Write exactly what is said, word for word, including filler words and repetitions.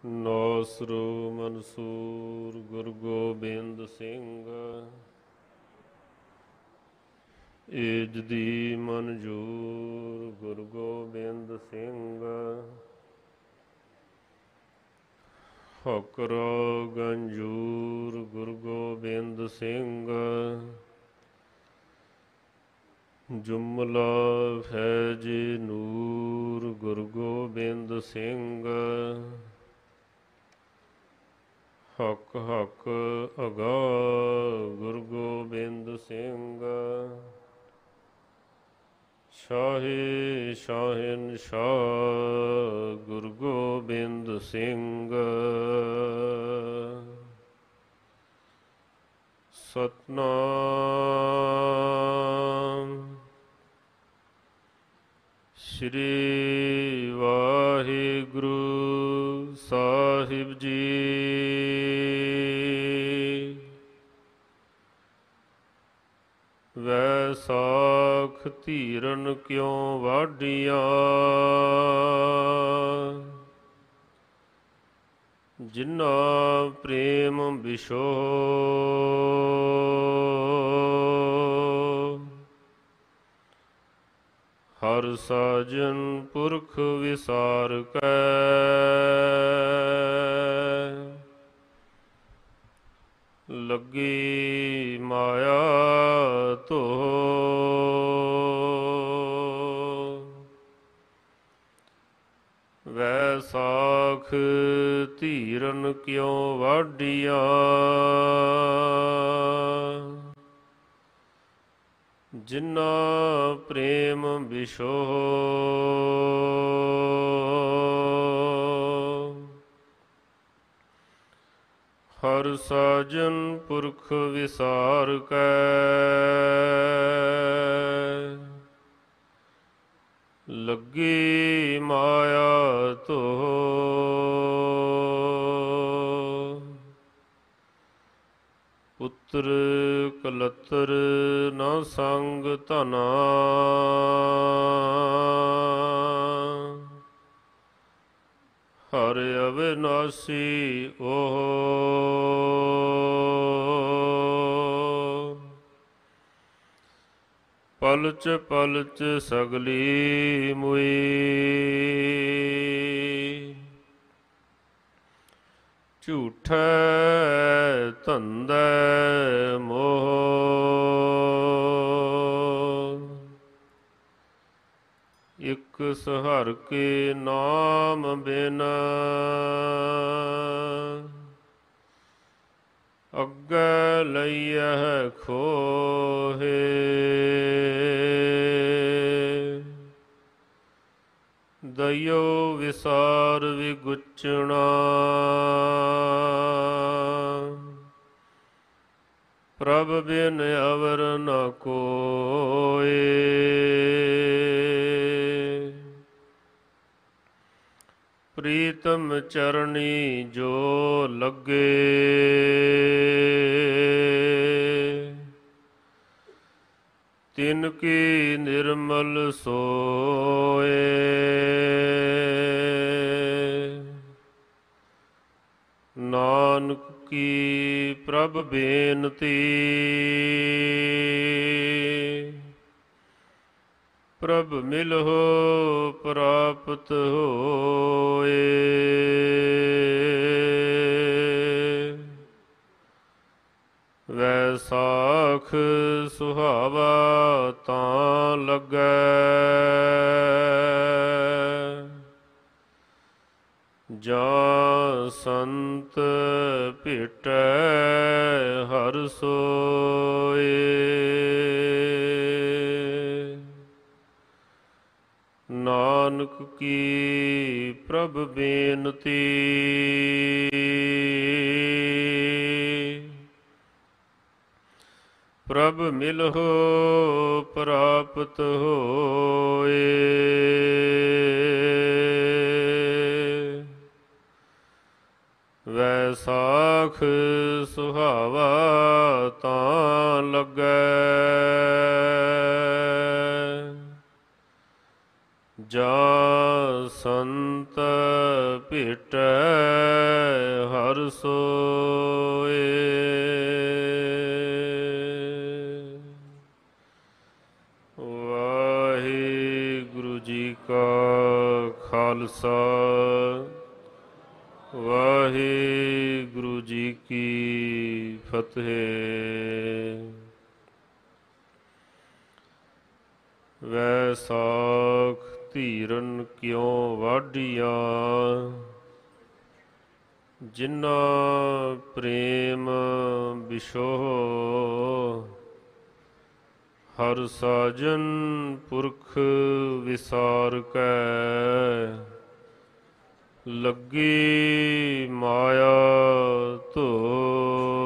ਨੌਸਰੂ ਮਨਸੂਰ ਗੁਰੂ ਗੋਬਿੰਦ ਸਿੰਘ ਏਜ ਦੀ ਮਨਜੂਰ ਗੁਰੂ ਗੋਬਿੰਦ ਸਿੰਘ ਹਕਰੋ ਗੰਜੂਰ ਗੁਰੂ ਗੋਬਿੰਦ ਸਿੰਘ ਜੁਮਲਾ ਫੈਜ ਨੂਰ ਗੁਰੂ ਗੋਬਿੰਦ ਸਿੰਘ ਹਕ ਹਕ ਅਗਾ ਗੁਰੂ ਗੋਬਿੰਦ ਸਿੰਘ ਸ਼ਾਹੇ ਸ਼ਾਹਿਨ ਸ਼ਾਹ ਗੁਰੂ ਗੋਬਿੰਦ ਸਿੰਘ ਸਤਨਾਮ ਸ਼੍ਰੀ ਵਾਹਿਗੁਰੂ ਸਾਹਿਬ ਜੀ। ਵੈਸਾਖ ਧੀਰਨ ਕਿਉਂ ਵਾਢੀਆਂ ਜਿਨ੍ਹਾਂ ਪ੍ਰੇਮ ਵਿਛੋਹ ਹਰ ਸਾਜਨ ਪੁਰਖ ਵਿਸਾਰ ਕੈ ਲੱਗੀ ਮਾਇਆ ਧੋ ਵੈਸਾਖ ਧੀਰਨ ਕਿਉਂ ਵਾਢੀਆਂ ਜਿਨ੍ਹਾਂ ਪ੍ਰੇਮ ਵਿਛੋਹ ਹਰ ਸਾਜਨ ਪੁਰਖ ਵਿਸਾਰ ਕੈ ਲੱਗੀ ਮਾਇਆ ਧੋ ਪੁੱਤਰ ਕਲਤਰ ਨਾ ਸੰਗ ਧਨਾ ਹਰਿ ਅਵਿਨਾਸੀ ਓਹ ਪਲਚ ਪਲਚ ਸਗਲੀ ਮੁਈ ਝੂਠੈ ਧੰਦੈ ਮੋਹ ਇਕ ਸਹਰ ਕੇ ਨਾਮ ਬਿਨ ਅੱਗੇ ਲਈਐ ਖੋਹੇ ਦਇਓ ਵਿਸਾਰ ਵਿਗੁਚਣਾ ਪ੍ਰਭ ਬਿਨ ਅਵਰ ਨ ਕੋਇ ਪ੍ਰੀਤਮ ਚਰਣੀ ਜੋ ਲੱਗੇ ਤਿਨ ਕੀ ਨਿਰਮਲ ਸੋਏ ਨਾਨਕ ਕੀ ਪ੍ਰਭ ਬੇਨਤੀ ਪ੍ਰਭ ਮਿਲਹੁ ਪ੍ਰਾਪਤ ਹੋਏ ਵੈਸਾਖ ਸੁਹਾਵਾ ਤਾਂ ਲੱਗੈ ਜਾਂ ਸੰਤ ਭੇਟੈ ਹਰਿ ਸੋਏ ਨਾਨਕ ਕੀ ਪ੍ਰਭ ਬੇਨਤੀ ਪ੍ਰਭ ਮਿਲਹੁ ਪ੍ਰਾਪਤ ਹੋਏ ਵੈਸਾਖ ਸੁਹਾਵਾ ਤਾਂ ਲੱਗੈ ਜਾਂ ਸੰਤ ਭੇਟੈ ਹਰ ਸੋਏ। ਵਾਹਿਗੁਰੂ ਜੀ ਕਾ ਖਾਲਸਾ, ਵਾਹਿਗੁਰੂ ਜੀ ਕੀ ਫਤਿਹ। ਵੈਸਾਖ ਧੀਰਨ ਕਿਉ ਵਾਢੀਆਂ, ਜਿਨ੍ਹਾਂ ਪ੍ਰੇਮ ਬਿਸ਼ੋਹ। ਹਰ ਸਾਜਨ ਪੁਰਖ ਵਿਸਾਰ ਕੈ, ਲੱਗੀ ਮਾਇਆ ਧੋ।